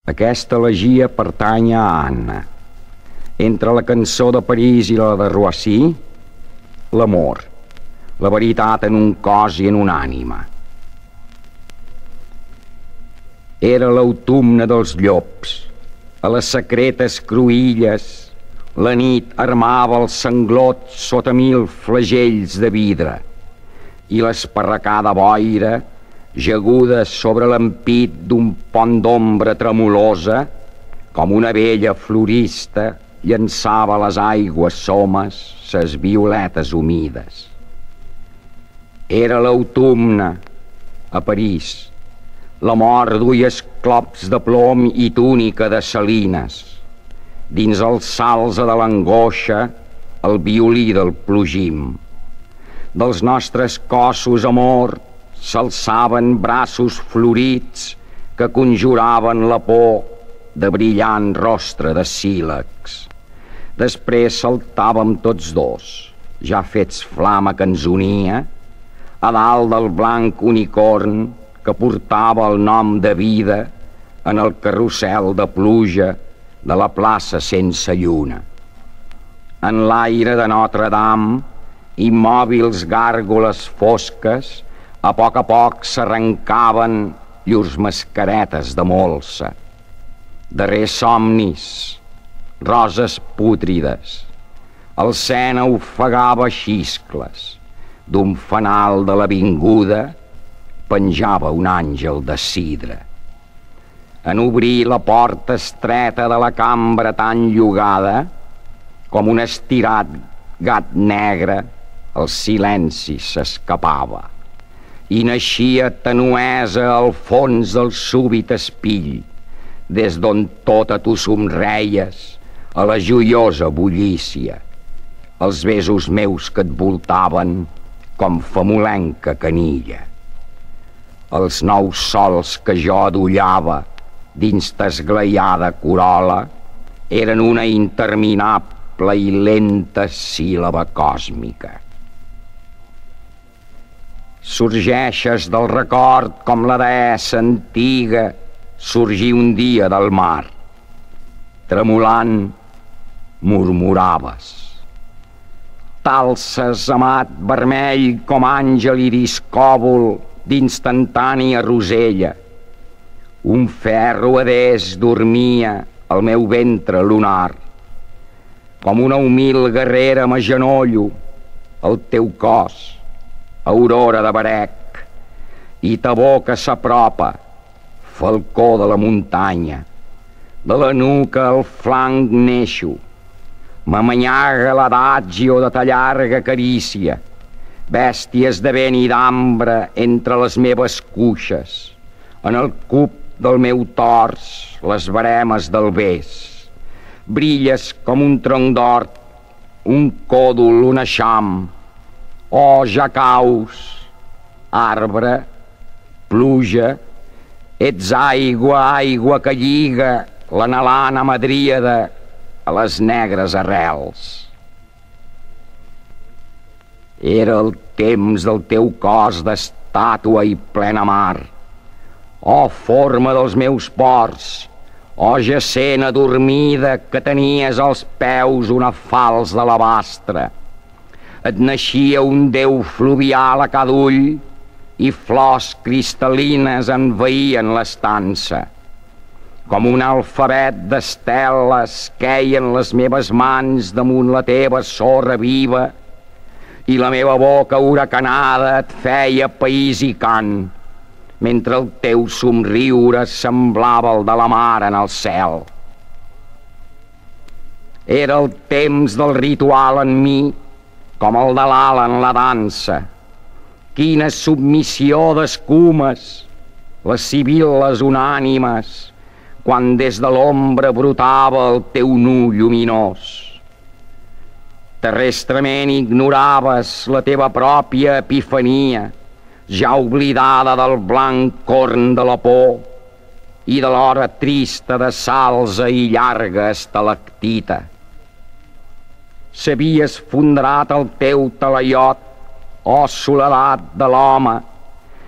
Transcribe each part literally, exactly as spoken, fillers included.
Aquesta elegia pertany a Anna. Entre la cançó de París i la de Roissy, l'amor, la veritat en un cos i en una ànima. Era l'autumne dels llops. A les secretes cruïlles la nit armava el sanglot sota mil flagells de vidre i l'esparracada boira, jaguda sobre l'ampit d'un pont d'ombra tremolosa, com una vella florista, llançava a les aigües somes ses violetes humides. Era l'autumne a París. L'amor duia esclops de plom i túnica de salines. Dins el salze de l'angoixa, el violí del plugim. Dels nostres cossos, amor, s'alçaven braços florits que conjuraven la por de brillant rostre de sílex. Després saltàvem tots dos, ja fets flama que ens unia, a dalt del blanc unicorn que portava el nom de vida en el carrusel de pluja de la plaça sense lluna. En l'aire de Notre-Dame, immòbils gàrgoles fosques, a poc a poc s'arrencaven llurs mascaretes de molsa. Darrers somnis, roses pútrides, el Sena ofegava xiscles, d'un fanal de l'avinguda penjava un àngel de sidra. En obrir la porta estreta de la cambra tan llogada, com un estirat gat negre, el silenci s'escapava i naixia tenuesa al fons del súbit espill, des d'on tota tu somreies a la joiosa bullícia, els besos meus que et voltaven com famolenca canilla. Els nous sols que jo adollava dins t'esglaiada corola eren una interminable i lenta síl·laba còsmica. Sorgeixes del record com la deessa antiga sorgí un dia del mar. Tremolant, murmuraves. Talces, amat vermell com àngel i discòbol d'instantània rosella. Un ferro adés dormia al meu ventre lunar. Com una humil guerrera m'agenollo al teu cos, aurora de barec, i ta boca s'apropa, falcó de la muntanya. De la nuca al flanc neixo, m'amanyaga l'adagio de ta llarga carícia, bèsties de vent i d'ambre entre les meves cuixes, en el cub del meu tors, les baremes del bes. Brilles com un tronc d'hort, un còdol, un eixam. Oh, jacaus, arbre, pluja, ets aigua, aigua que lliga l'anhelana madríada a les negres arrels. Era el temps del teu cos d'estàtua i plena mar. Oh, forma dels meus ports, oh, jacent adormida que tenies als peus una falç d'alabastre. Et naixia un déu fluvial a cada ull i flors cristal·lines envaïen l'estança. Com un alfabet d'esteles queien les meves mans damunt la teva sorra viva i la meva boca huracanada et feia país i cant, mentre el teu somriure semblava el de la mar en el cel. Era el temps del ritual en mi, com el de l'ala en la dansa. Quina submissió d'escumes, les sibil·les unànimes, quan des de l'ombra brotava el teu nu lluminós. Terrestrement ignoraves la teva pròpia epifania, ja oblidada del blanc corn de la por i de l'hora trista de salsa i llarga estalactita. S'havies fonderat el teu talaiot, oh soledat de l'home,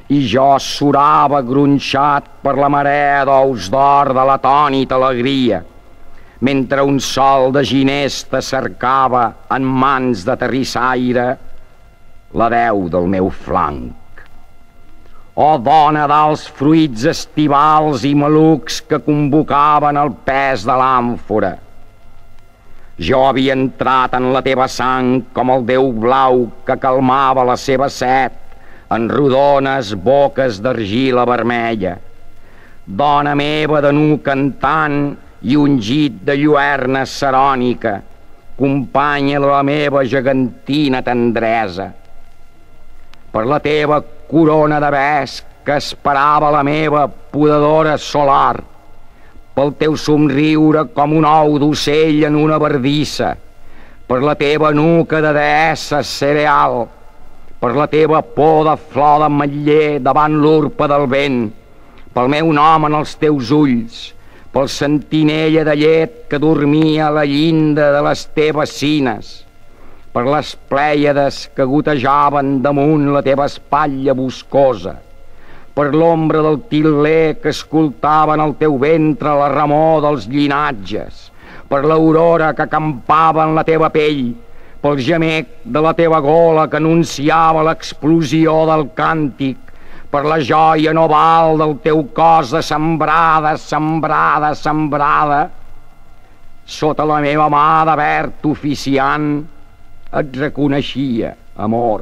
i jo surava gronxat per la marea d'ous d'or de l'atònita alegria, mentre un sol de ginesta cercava en mans de terrissaire la deu del meu flanc. O dona d'alts fruits estivals i malucs que convocaven el pes de l'àmfora, jo havia entrat en la teva sang com el déu blau que calmava la seva set en rodones boques d'argila vermella. Dona meva de nu cantant i ungit de lluerna cerònica, companya de la meva gegantina tendresa. Per la teva corona de vesc que esperava la meva podadora solar, pel teu somriure com un ou d'ocell en una bardissa, per la teva nuca de deessa cereal, per la teva por de flor d'ametller davant l'urpa del vent, pel meu nom en els teus ulls, pel sentinella de llet que dormia a la llinda de les teves cines, per les plèiades que gotejaven damunt la teva espatlla boscosa, per l'ombra del til·ler que escoltava en el teu ventre la remor dels llinatges, per l'aurora que acampava en la teva pell, pel gemec de la teva gola que anunciava l'explosió del càntic, per la joia noval del teu cos de sembrada, sembrada, sembrada, sota la meva mà de verd oficiant et reconeixia, amor.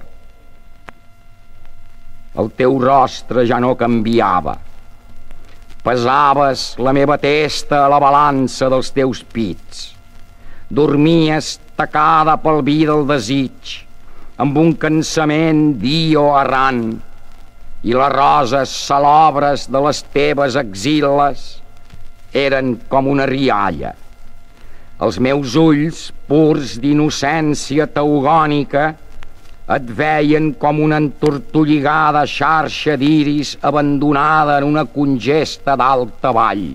El teu rostre ja no canviava. Pesaves la meva testa a la balança dels teus pits. Dormies tacada pel vi del desig, amb un cansament dio errant, i les roses salobres de les teves axil·les eren com una rialla. Els meus ulls, purs d'innocència teogònica, et veien com una entortolligada xarxa d'iris abandonada en una congesta d'alta vall.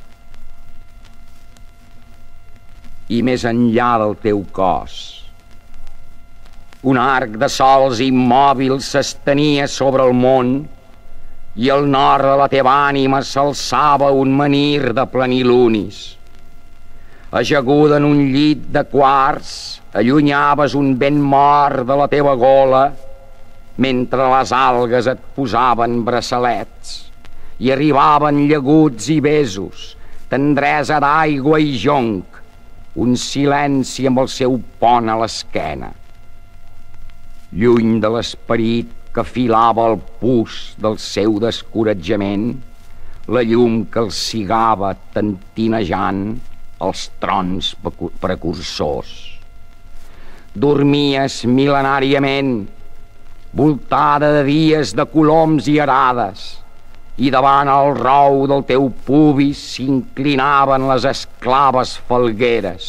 I més enllà del teu cos, un arc de sols immòbils s'estenia sobre el món i al nord de la teva ànima s'alçava un menhir de plenilunis. Ajaguda en un llit de quars, allunyaves un vent mort de la teva gola, mentre les algues et posaven braçalets, i arribaven llaguts i besos, tendresa d'aigua i jonc, un silenci amb el seu pont a l'esquena. Lluny de l'esperit que filava el pus del seu descoratjament, la llum que el cigava tentinejant els trons precursors. Dormies mil·lenàriament, voltada de dies de coloms i arades, i davant el rou del teu pubis s'inclinaven les esclaves falgueres.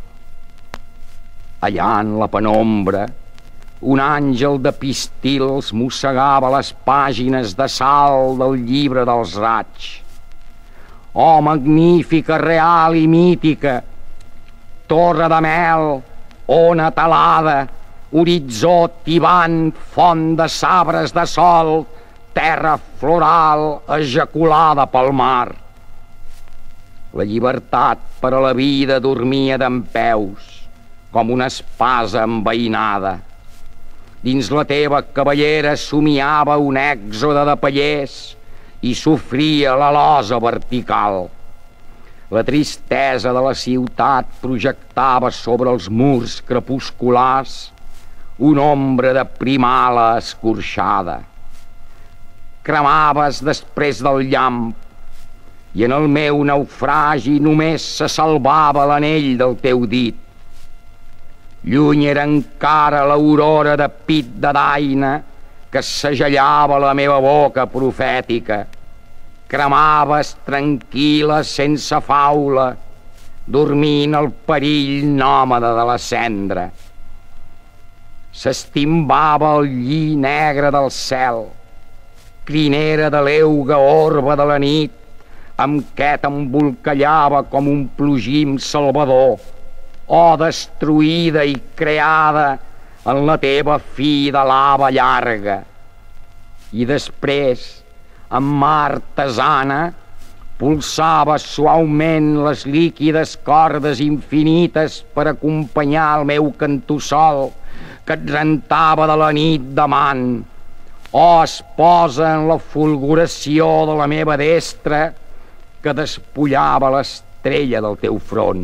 Allà en la penombra, un àngel de pistils mossegava les pàgines de sal del llibre dels raigs. Oh, magnífica, real i mítica, torre de mel, ona talada, horitzó tibant, font de sabres de sol, terra floral ejaculada pel mar. La llibertat per a la vida dormia dempeus, com una espasa enveïnada. Dins la teva cabellera somiava un èxode de pallers i sofria la losa vertical. La tristesa de la ciutat projectava sobre els murs crepusculars una ombra de primala escorxada. Cremaves després del llamp i en el meu naufragi només se salvava l'anell del teu dit. Lluny era encara l'aurora de pit de daina que segellava la meva boca profètica. Cremaves tranquil·la, sense faula, dormint el perill nòmada de la cendra. S'estimbava el lli negre del cel, crinera de l'euga orba de la nit, amb què t'embolcallava com un plogim salvador, oh, destruïda i creada en la teva fi de lava llarga. i després, amb mà artesana, pulsava suaument les líquides cordes infinites per acompanyar el meu cantussol que et rentava de la nit d'amant. Oh, esposa en la fulguració de la meva destra que despullava l'estrella del teu front.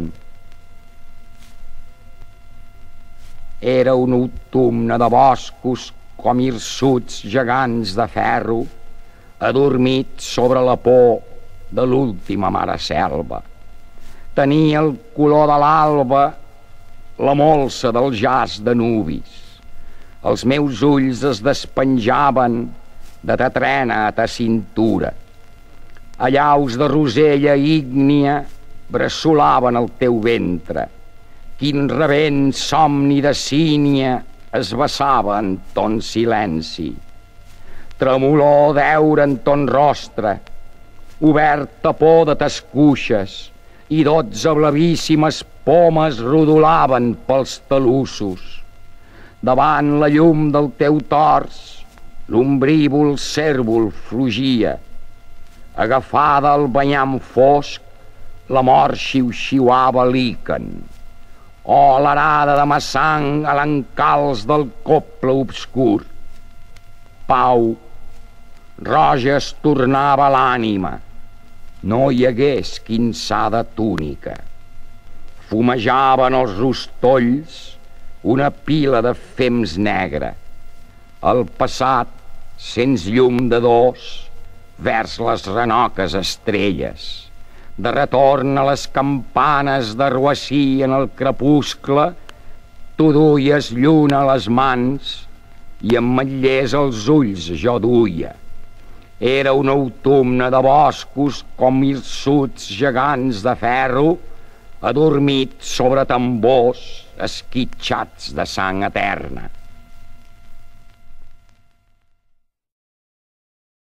Era un autumne de boscos com hirsuts gegants de ferro, adormit sobre la por de l'última mare selva. Tenia el color de l'alba, la molsa del jaç de nubis. Els meus ulls es despenjaven de ta trena a ta cintura. Allaus de rosella ígnia bressolaven el teu ventre. Quin rebent somni de sínia es vessava en ton silenci. Tremolor deure en ton rostre, oberta por de tes cuixes, i dotze blavíssimes pomes rodolaven pels talussos. Davant la llum del teu tors, l'ombrívol cérvol flugia. Agafada al banyam fosc, la mort xiu-xiuava l'íquen. Oh, l'arada de massang a l'encalç del coble obscur. Pau, roja es tornava l'ànima. No hi hagués quinçada túnica. Fumejaven els rostolls una pila de fems negre. El passat, sens llum de dos, vers les renoques estrelles. De retorn a les campanes de Roissy en el crepuscle, tu duies lluna a les mans i ametllers als ulls jo duia. Era un autumne de boscos com hirsuts gegants de ferro, adormit sobre tambors esquitxats de sang eterna.